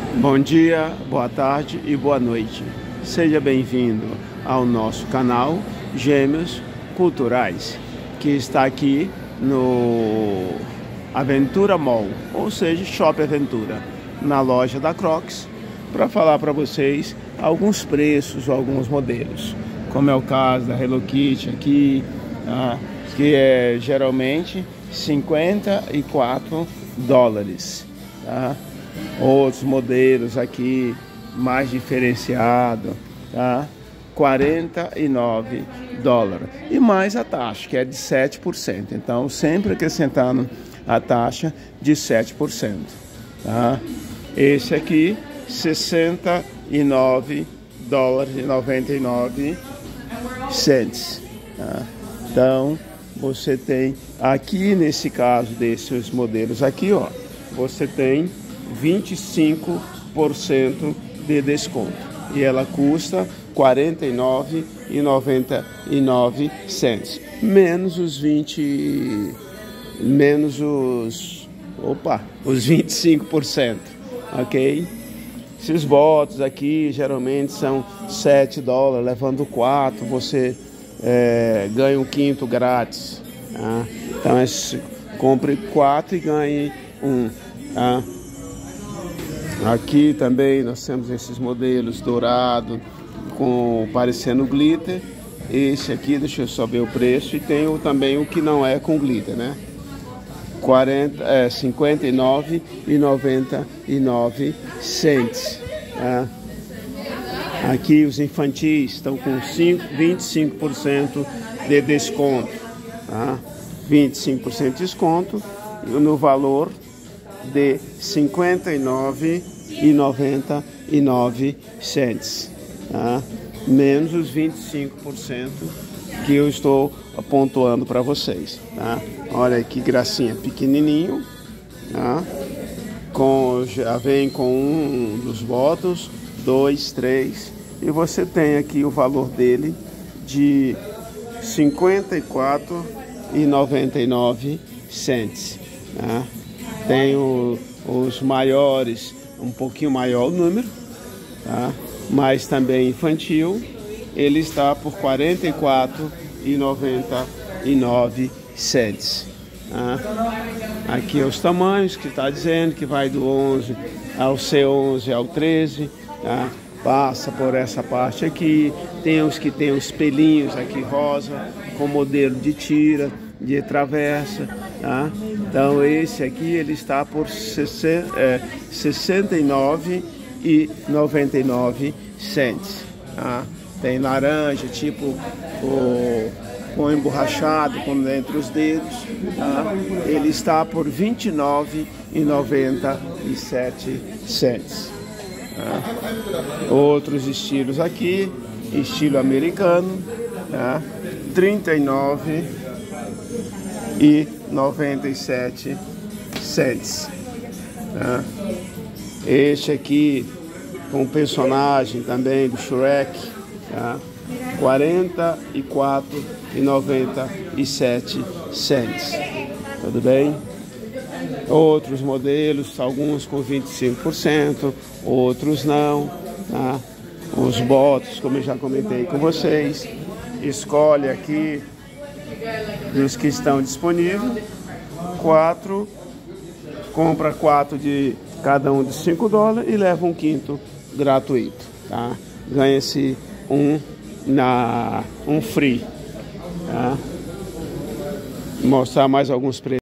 Bom dia, boa tarde e boa noite. Seja bem-vindo ao nosso canal Gêmeos Culturais, que está aqui no Aventura Mall, ou seja, Shopping Aventura, na loja da Crocs, para falar para vocês alguns preços, alguns modelos, como é o caso da Hello Kitty aqui, tá? Que é geralmente $54, tá? Outros modelos aqui mais diferenciado, tá? $49 e mais a taxa, que é de 7%. Então sempre acrescentando a taxa de 7%, tá? Esse aqui $69,99, tá? Então você tem aqui, nesse caso desses modelos aqui, ó, você tem 25% de desconto e ela custa $49,99, menos os 25%, ok? Esses bots aqui geralmente são $7, levando 4 você ganha um quinto grátis, tá? Então compre 4 e ganhe um, tá? Aqui também nós temos esses modelos dourado com parecendo glitter. Esse aqui, deixa eu só ver o preço, e tem também o que não é com glitter, né? $59,99, tá? Aqui os infantis estão com 25% de desconto, tá? 25% de desconto no valor de $59,99, tá? Menos os 25% que eu estou pontuando para vocês, tá? Olha que gracinha, pequenininho, tá? Já vem com um dos botos, 2, 3, e você tem aqui o valor dele de $54,99, tá? Tem os maiores, um pouquinho maior o número, tá? Mas também infantil, ele está por $44,99, tá? Aqui os tamanhos que está dizendo que vai do 11 ao C11 ao 13, tá? Passa por essa parte aqui. Tem os que tem os pelinhos aqui rosa, com modelo de tira, de travessa, tá? Então esse aqui ele está por $69,99, tá? Tem laranja, tipo com emborrachado, com entre os dedos, tá? Ele está por $29,97, tá? Outros estilos aqui, estilo americano, tá? $39,97, tá? Este aqui com personagem também do Shrek, tá? $44,97, tudo bem? Outros modelos, alguns com 25%, outros não, tá? Os bots, como eu já comentei com vocês, escolhe aqui dos que estão disponíveis, 4, compra 4 de cada um de $5 e leva um quinto gratuito, tá? Ganha-se um free, tá? Vou mostrar mais alguns preços.